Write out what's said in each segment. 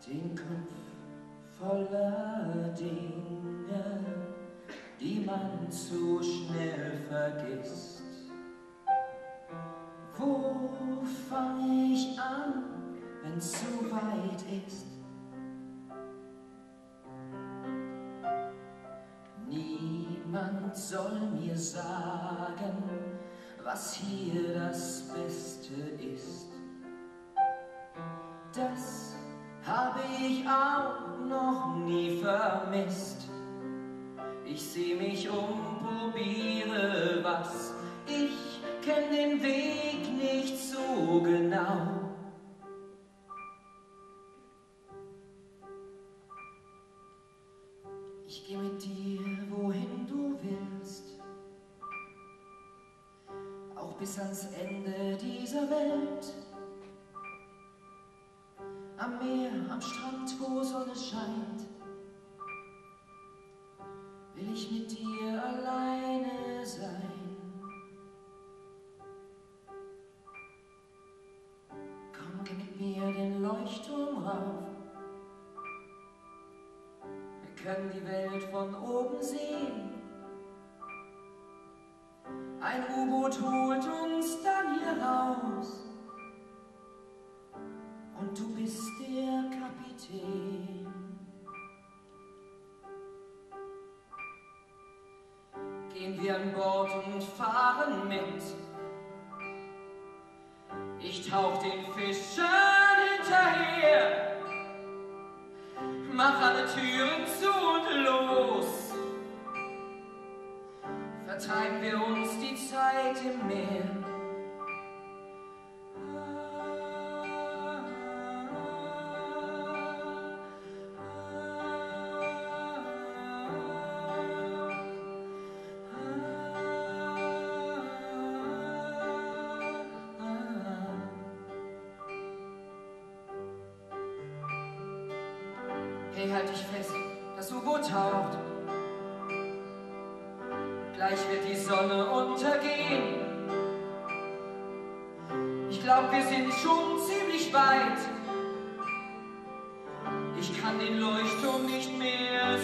Den Kopf voller Dinge, die man zu schnell vergisst. Wo fange ich an, wenn's zu weit ist? Niemand soll mir sagen, was hier das Beste ist. Das habe ich auch noch nie vermisst. Ich seh mich um, probiere was. Ich kenn den Weg nicht so genau. Ich geh mit dir, wohin du willst, auch bis ans Ende dieser Welt. Am Meer, am Strand, wo Sonne scheint, will ich mit dir alleine sein. Komm, geh mit mir den Leuchtturm rauf. Wir können die Welt von oben sehen. Ein U-Boot holt uns dann hier raus. Und du bist der Kapitän. Gehen wir an Bord und fahren mit. Ich tauch den Fischern hinterher, mach alle Türen zu und los. Vertreiben wir uns die Zeit im Meer. Hey, halt dich fest, das U-Boot taucht. Gleich wird die Sonne untergehen. Ich glaub, wir sind schon ziemlich weit. Ich kann den Leuchtturm nicht mehr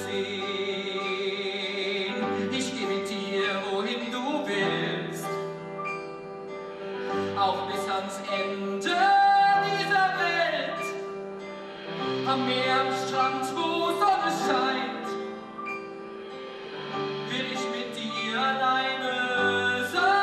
sehen. Ich geh mit dir, wohin du willst, auch bis ans Ende dieser Welt. Am Meer, am Strand, wo Sonne scheint, will ich mit dir alleine sein.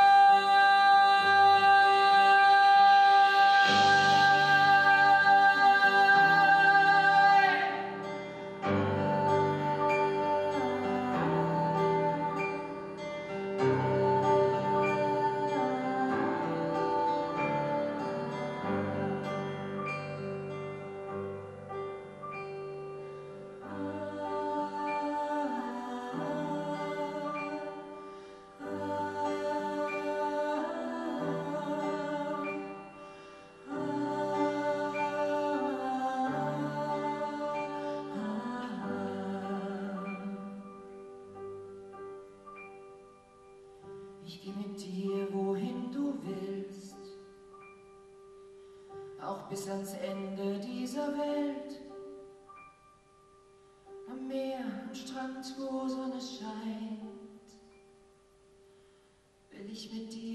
Ich geh mit dir, wohin du willst, auch bis ans Ende dieser Welt. Am Meer, am Strand, wo Sonne scheint, will ich mit dir